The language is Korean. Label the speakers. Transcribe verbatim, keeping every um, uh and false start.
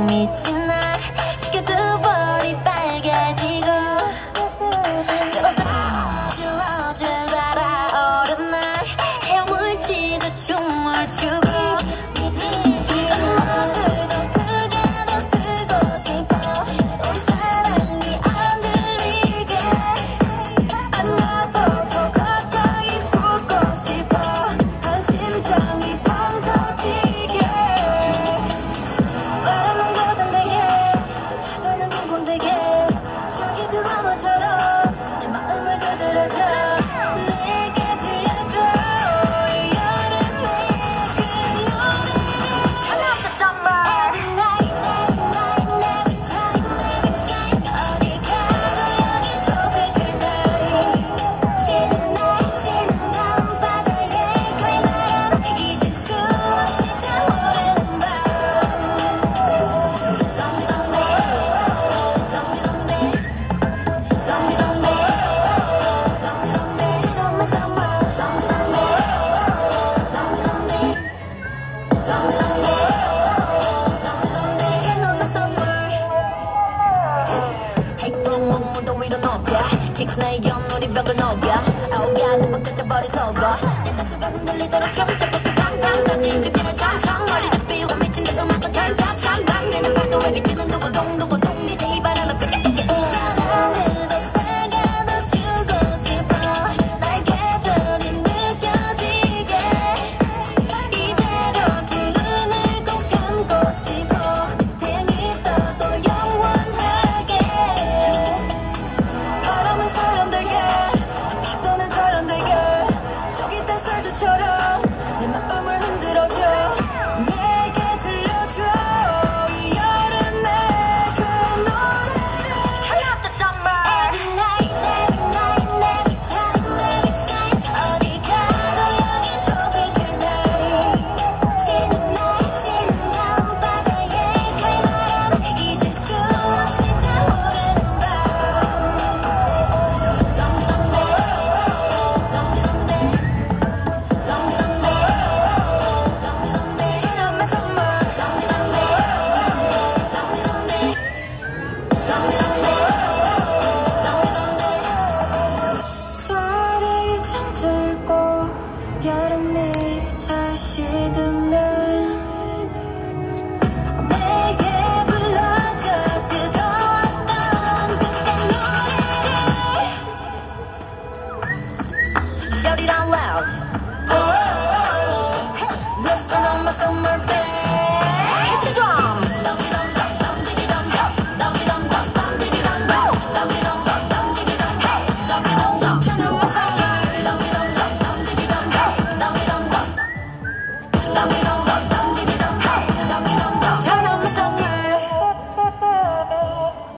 Speaker 1: 미친 날 시켜도 볼이 빨개지고 질러질 달아오른 날 헤엄을 치듯 춤을 추고 킥스나의 옆누리 벽을 녹여 아우야 뻗어버린 속어 내 가수가 흔들리도록 점점부터 팡팡 터진 죽이는 탕탕 머리를 삐우고 미친 듯 음악은 탕탕탕탕 내는 파도에 비치는 두고동 두고동 니네 이 바람을 삐까삐까 사랑을 더 세게 더 주고 싶어 날 계절이 느껴지게 이대로 두 눈을 꼭 감고 싶어 태양이 떠도 영원하게 바람은 사람들게 파도는 사람들게 저기 햇살들처럼 내 마음을 흔들어줘 내게 들려줘 이 여름의 그 노래를 Turn up the summer Every night, every night, every time, every sign 어디 가도 여긴 tropical night 지는 날 지는 밤바다에 칼바람 잊을 수 없이 타오르는 달이 잠들고 여름이 다시 들면 내게 불러줘 뜨거웠던 그때 노래를 Shout it out loud Listen on my summer band Hit the drum Dum dum dum dum diggy dum dum Dum dum dum dum diggy dum dum Dum dum dum dum diggy dum dum Dum dum dum turn on my summer Dum dum dum dum diggy dum dum Dum dum dum Dum dum